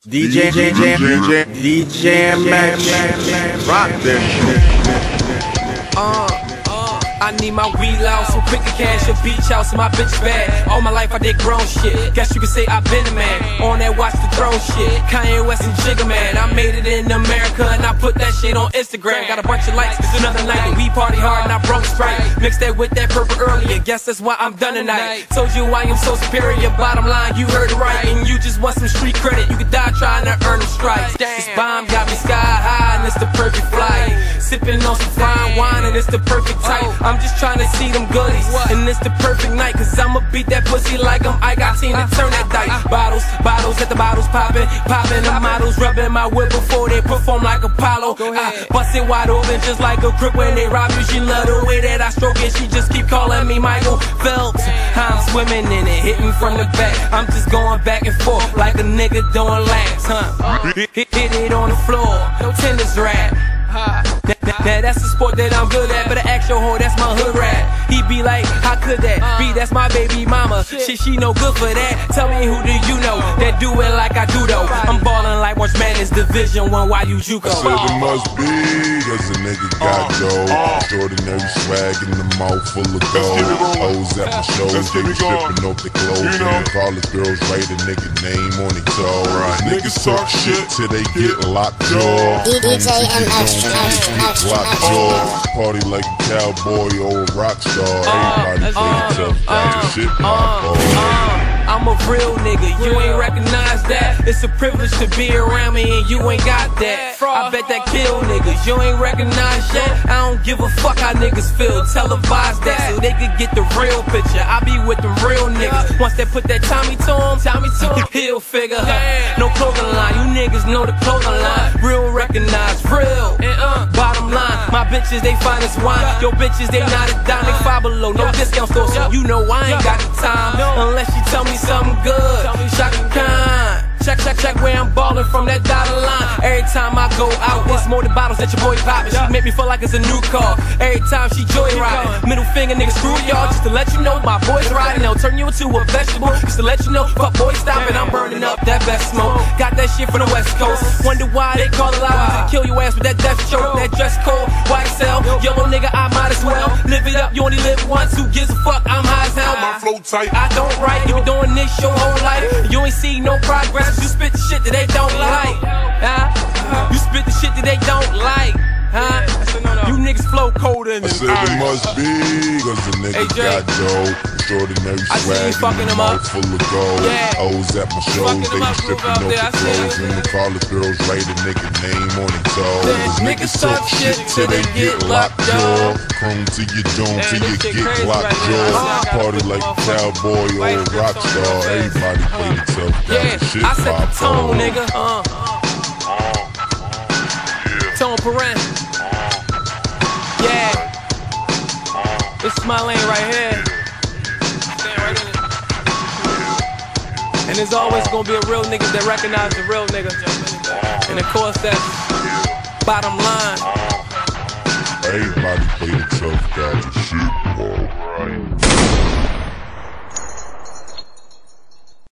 DJ Max, rock that shit. I need my weed loud, so quick to cash a beach house and my bitch bad. All my life I did grown shit. Guess you could say I been a man. On that watch the throne shit. Kanye West and Jigga Man. I made it in America and I put that shit on Instagram. Got a bunch of likes. It's another night that we party hard and I broke straight. Mixed that with that purple earlier. Guess that's why I'm done tonight. Told you I am so superior. Bottom line, you heard it right. And you just want some street credit. You could die trying to earn them stripes. This bomb got me sky high and it's the perfect flight. Sipping on some fine wine and it's the perfect type. I'm just trying to see them goodies, and it's the perfect night, cause I'ma beat that pussy like I got team to turn that dice. Bottles, at the bottles popping the models, rubbing my whip before they perform like Apollo. I bust it wide open just like a crook when they rob you. She love the way that I stroke it, she just keep calling me Michael Phelps. I'm swimming in it, hitting from the back. I'm just going back and forth like a nigga doing laps, Hit it on the floor, tennis rap. Now that's the sport that I'm good at, but I ask your hoe, that's my hood rap. He be like, how could that be? That's my baby mama. Shit, she no good for that. Tell me who do you know that do it like I do though? I'm ballin' like March Madness Division 1 YU JUCO. I said it must be, cause a nigga got dough. Extraordinary swag in the mouth full of gold. Hoes at my shows, they be stripping off the clothes. And college girls write a nigga name on their toe. Niggas talk shit till they get locked jaw. DJ MX. Locked jaw. Party like a cowboy or a rock star. Everybody play tough, that shit pop. I'm a real nigga, you ain't recognize that. It's a privilege to be around me and you ain't got that. I bet that kill niggas, you ain't recognize that. I don't give a fuck how niggas feel, televise that so they could get the real picture. I be with the real niggas, once they put that Tommy to him, he'll figure. No clothing line, you niggas know the clothing line. Real recognize, real. Bottom line, my bitches they fine as wine. Yo bitches they not a dime, they five below. No discount store, so you know I ain't got the time unless you tell me something good. Shaka Khan. Check where I'm ballin' from that dotted line. Every time I go out, it's more the bottles that your boy poppin'. She make me feel like it's a new car. Every time she joyriding. Middle finger, nigga, screw y'all. Just to let you know my boys riding. They'll turn you into a vegetable. Just to let you know, fuck boy stoppin'. I'm burning up that best smoke. Got that shit from the West Coast. Wonder why they call it out. Kill your ass with that death choke. That dress code, YSL. Yellow nigga, I might as well live it up. You only live once. Who gives a fuck? I'm high as hell. My flow tight. I don't write. You been doing this your whole life. You ain't see no progress. You spit the shit that they don't like. You spit the shit that they don't like. You niggas flow colder than I said it must be, cause a nigga got dough. Extraordinary swag in the mouth full of gold. Hoes at my shows, they be stripping off the clothes. And the college girls write a nigga name on their toes. Niggas talk shit till they get locked jaw. Chrome to your dome till you get locked jaw. Party like a cowboy or a rock star. Everybody play the tough guy. Shit I set the pop tone, nigga. Tone Perrin. Yeah. This is my lane right here. Stand right in it. And there's always gonna be a real nigga that recognize the real nigga. And of course that's bottom line. Everybody play the tough guy. Shit, alright.